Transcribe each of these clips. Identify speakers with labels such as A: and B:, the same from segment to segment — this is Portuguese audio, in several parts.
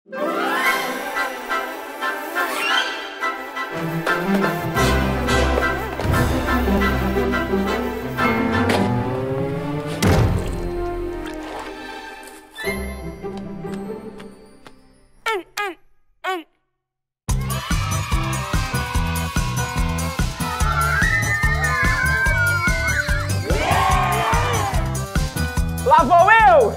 A: Lá vou eu!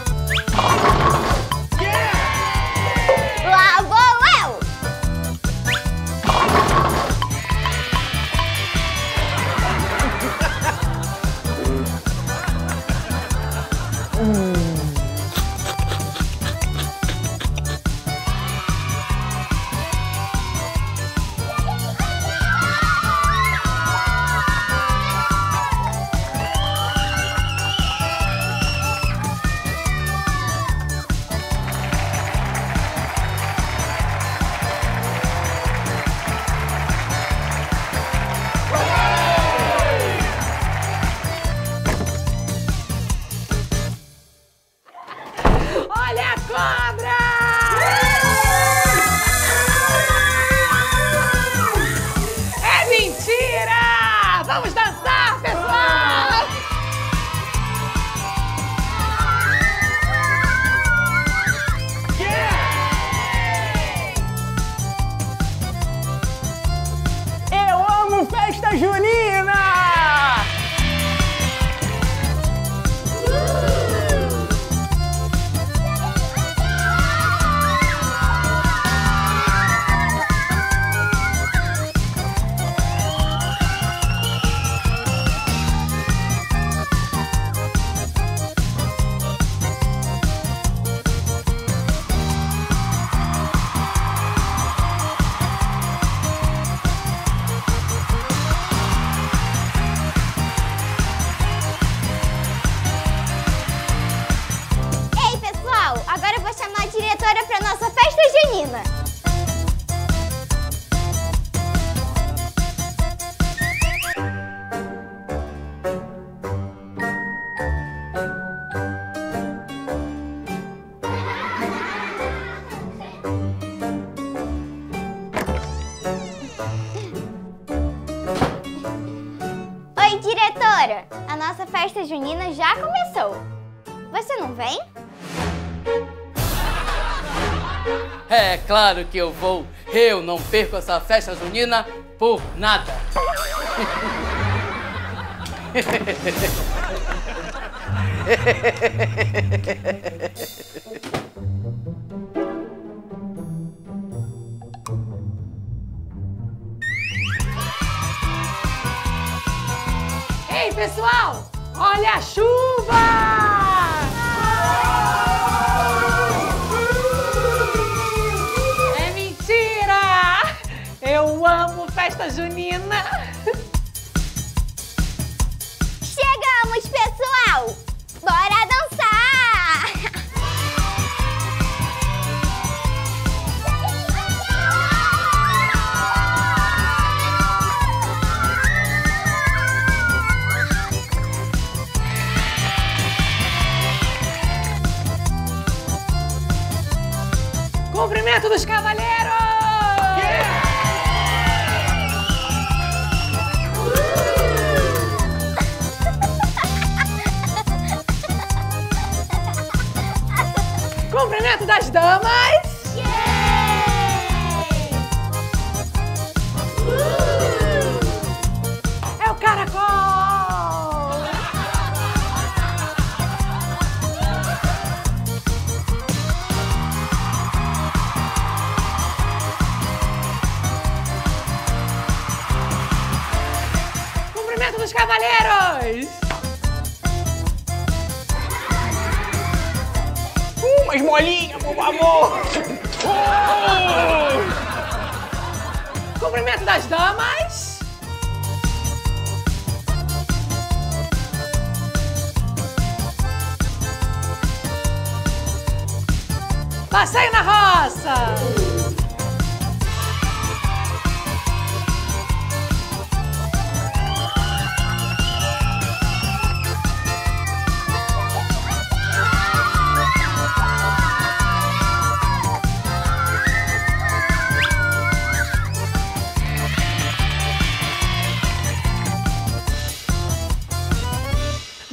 B: Lá vou eu!
C: Olha a cobra! É mentira! Vamos dançar, pessoal!
A: Eu amo festa junina!
B: Ei, pessoal, agora eu vou chamar a diretora para nossa festa junina. Oi, diretora! A nossa festa junina já começou. Você não vem?
D: É claro que eu vou. Eu não perco essa festa junina por nada.
C: Ei, pessoal! Olha a chuva! É mentira! Eu amo festa junina!
B: Chegamos, pessoal! Bora dançar!
C: Cumprimento dos cavaleiros! Cumprimento das damas! É o caracol! Cumprimento dos cavaleiros!
A: Mais molinha, por favor!
C: Cumprimento das damas! Passeio na roça!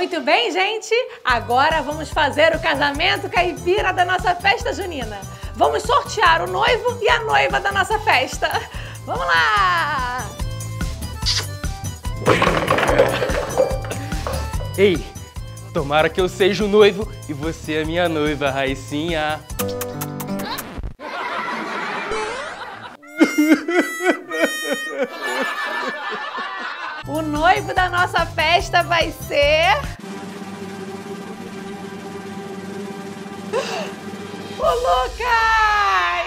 C: Muito bem, gente. Agora vamos fazer o casamento caipira da nossa festa junina. Vamos sortear o noivo e a noiva da nossa festa. Vamos lá!
E: Ei, tomara que eu seja o noivo e você a minha noiva, Raicinha.
C: O noivo da nossa festa vai ser... o Lucas!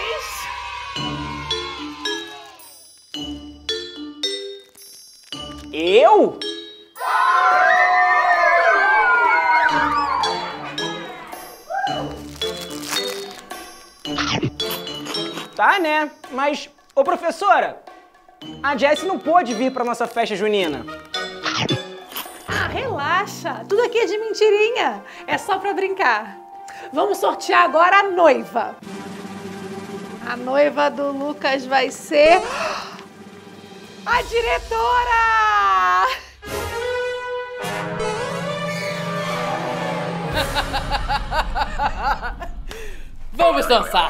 A: Eu? Tá, né? Mas, ô professora, a Jessie não pôde vir pra nossa festa junina.
C: Ah, relaxa! Tudo aqui é de mentirinha. É só pra brincar. Vamos sortear agora a noiva. A noiva do Lucas vai ser... a diretora!
D: Vamos dançar!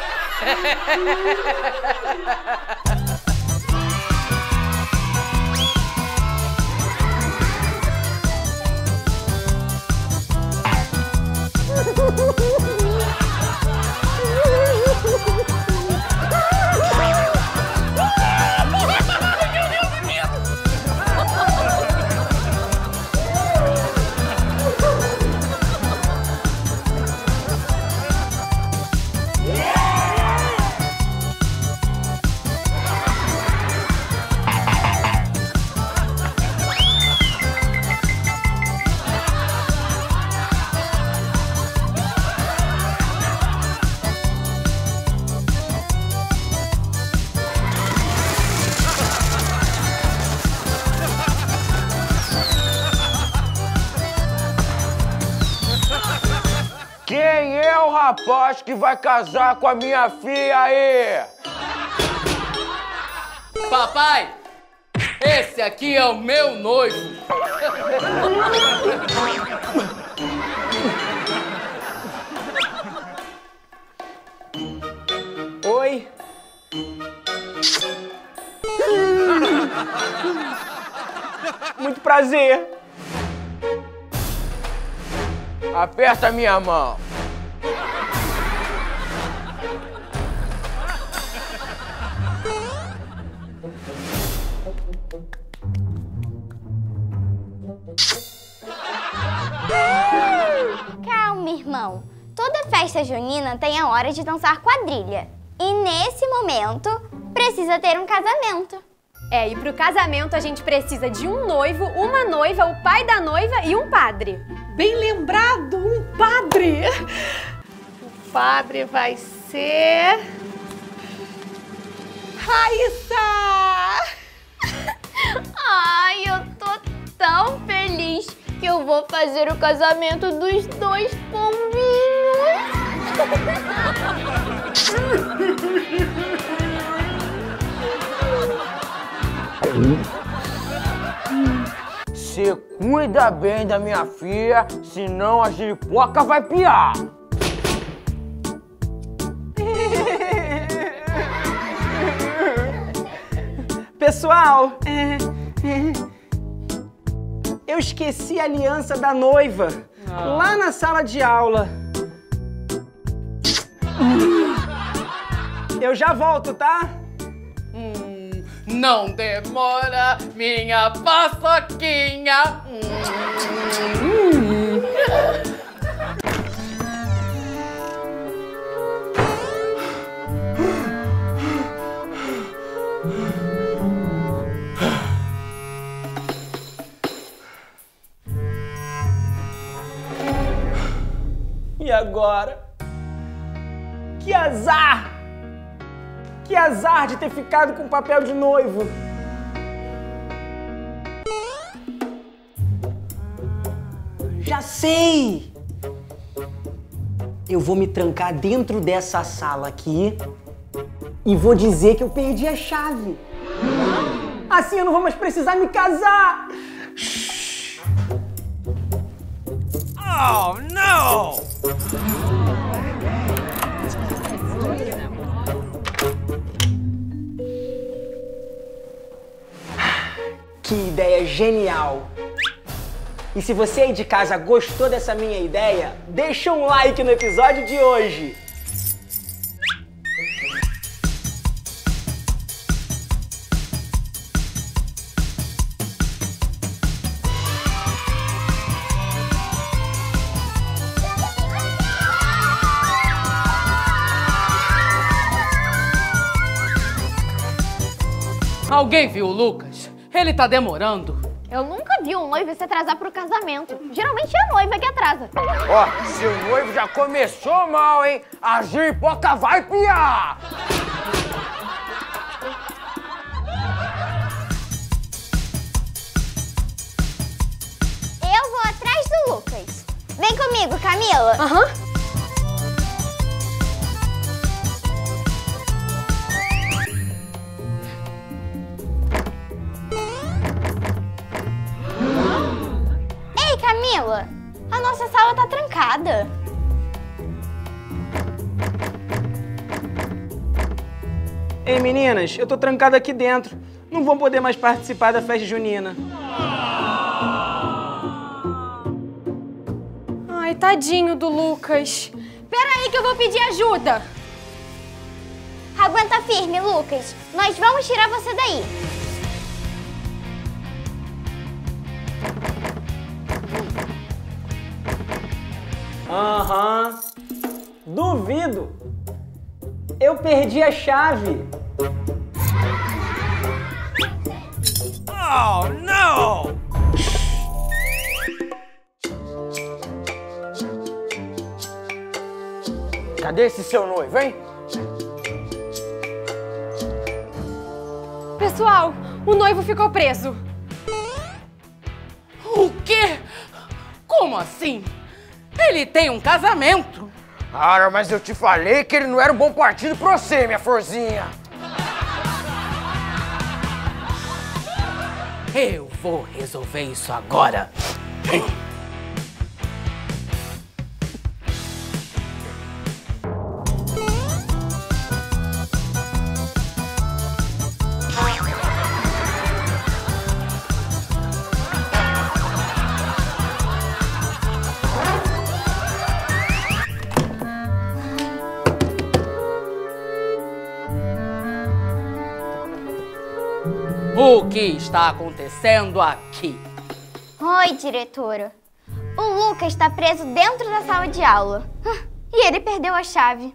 F: Quem é o rapaz que vai casar com a minha filha aí?
D: Papai, esse aqui é o meu noivo.
A: Oi. Muito prazer.
F: Aperta minha mão.
B: Calma, irmão. Toda festa junina tem a hora de dançar quadrilha. E nesse momento, precisa ter um casamento.
G: É, e pro casamento a gente precisa de um noivo, uma noiva, o pai da noiva e um padre.
C: Bem lembrado, um padre! O padre vai ser... Raíssa!
B: Ai, eu tô tão feliz que eu vou fazer o casamento dos dois pombinhos.
F: Você cuida bem da minha filha, senão a giripoca vai piar.
A: Pessoal, eu esqueci a aliança da noiva lá na sala de aula. Eu já volto, tá?
D: Não demora, minha paçoquinha.
A: E agora? Que azar! Que azar de ter ficado com o papel de noivo! Já sei! Eu vou me trancar dentro dessa sala aqui e vou dizer que eu perdi a chave. Assim eu não vou mais precisar me casar!
F: Oh, não!
A: Que ideia genial! E se você aí de casa gostou dessa minha ideia, deixa um like no episódio de hoje!
D: Alguém viu o Lucas? Ele tá demorando.
B: Eu nunca vi um noivo se atrasar pro casamento. Geralmente é a noiva que atrasa.
F: Ó, seu noivo já começou mal, hein? A giripoca vai piar!
B: Eu vou atrás do Lucas. Vem comigo, Camila.
G: Aham.
B: Ei, Camila. A nossa sala tá trancada.
A: Ei, meninas, eu tô trancado aqui dentro. Não vou poder mais participar da festa junina.
G: Ai, tadinho do Lucas. Peraí que eu vou pedir ajuda.
B: Aguenta firme, Lucas. Nós vamos tirar você daí.
A: Aham. Duvido. Eu perdi a chave.
F: Oh, não! Cadê esse seu noivo, hein?
G: Pessoal, o noivo ficou preso.
D: O quê? Como assim? Ele tem um casamento.
F: Cara, mas eu te falei que ele não era um bom partido pra você, minha florzinha.
D: Eu vou resolver isso agora. O que está acontecendo aqui?
B: Oi, diretora. O Lucas está preso dentro da sala de aula. E ele perdeu a chave.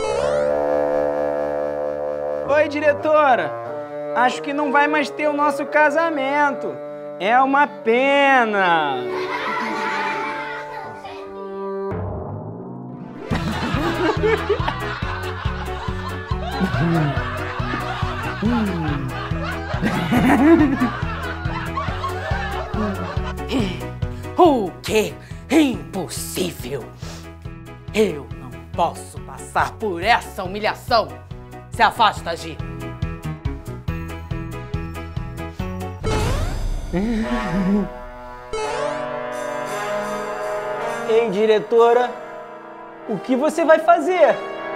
A: Oi, diretora. Acho que não vai mais ter o nosso casamento. É uma pena.
D: O quê? Impossível! Eu não posso passar por essa humilhação! Se afasta, Gi!
A: Ei, diretora. O que você vai fazer?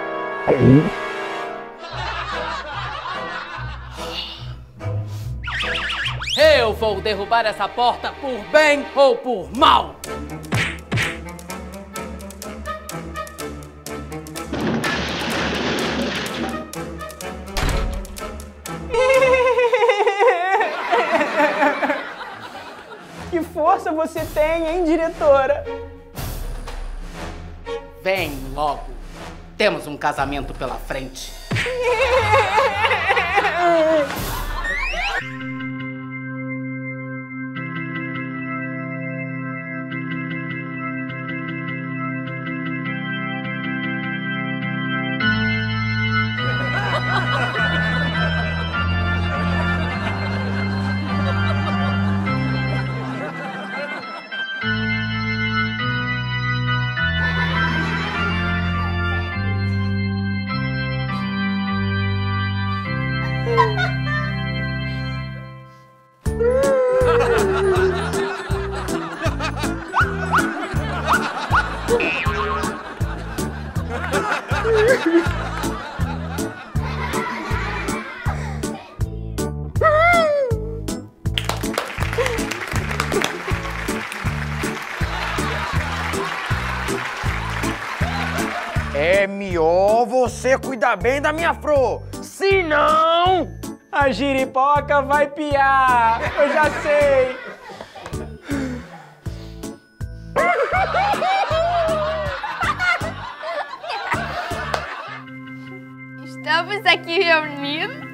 D: Eu vou derrubar essa porta por bem ou por mal!
A: Que força você tem, hein, diretora?
D: Vem logo! Temos um casamento pela frente!
F: você cuida bem da minha flor. Senão...
A: A giripoca vai piar. Eu já sei.
B: Estamos aqui reunidos.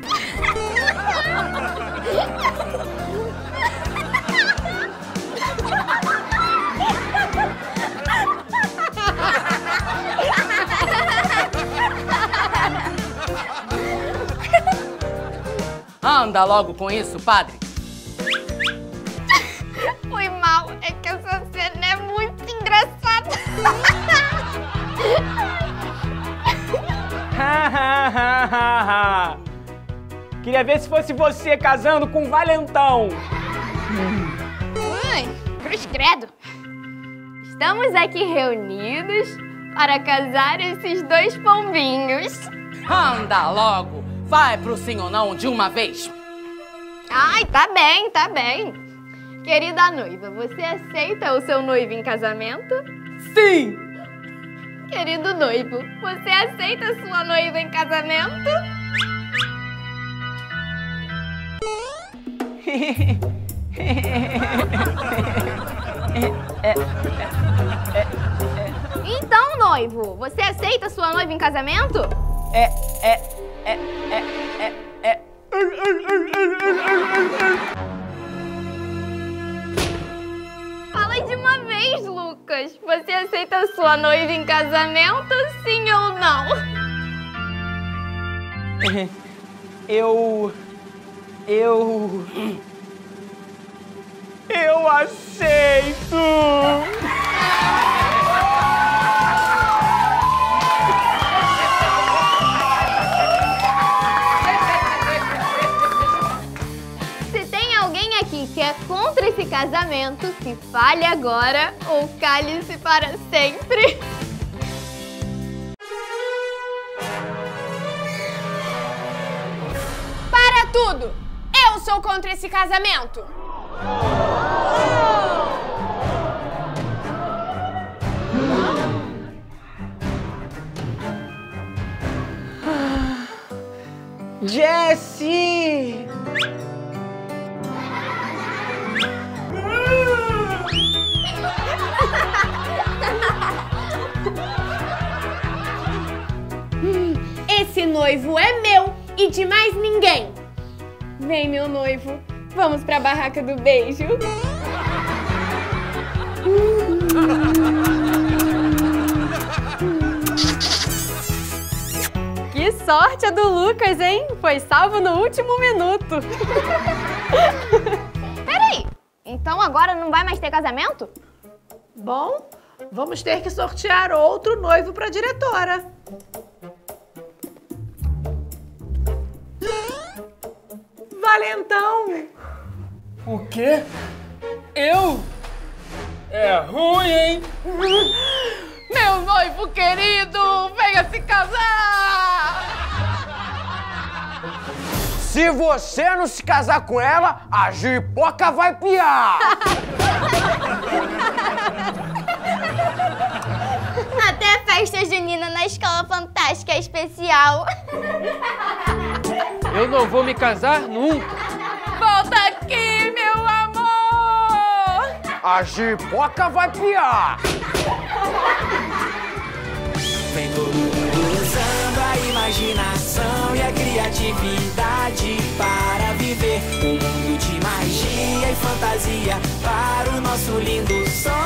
D: Anda logo com isso, padre.
B: Foi mal, é que essa cena é muito engraçada.
A: Queria ver se fosse você casando com o Valentão.
B: Cruz credo. Estamos aqui reunidos para casar esses dois pombinhos.
D: Anda logo. Vai pro sim ou não de uma vez.
B: Ai, tá bem, tá bem. Querida noiva, você aceita o seu noivo em casamento?
D: Sim!
B: Querido noivo, você aceita a sua noiva em casamento? Então, noivo, você aceita a sua noiva em casamento? Fala de uma vez, Lucas. Você aceita a sua noiva em casamento, sim ou não?
A: Eu aceito!
B: Se tem alguém aqui que é contra esse casamento, que fale agora ou cale-se para sempre.
G: Para tudo! Eu sou contra esse casamento!
A: Jessie!
G: Esse noivo é meu e de mais ninguém. Vem, meu noivo, vamos pra barraca do beijo. Que sorte a do Lucas, hein? Foi salvo no último minuto.
B: Peraí, então agora não vai mais ter casamento?
C: Bom, vamos ter que sortear outro noivo para a diretora. Valentão!
E: O quê? Eu? É ruim, hein?
D: Meu noivo querido, venha se casar!
F: Se você não se casar com ela, a giripoca vai piar.
B: Até a festa junina na Escola Fantástica Especial.
E: Eu não vou me casar nunca.
D: Volta aqui, meu amor!
F: A giripoca vai piar.
H: Vem todo mundo usando a imaginação e a criatividade para viver um mundo de magia e fantasia para o nosso lindo sonho.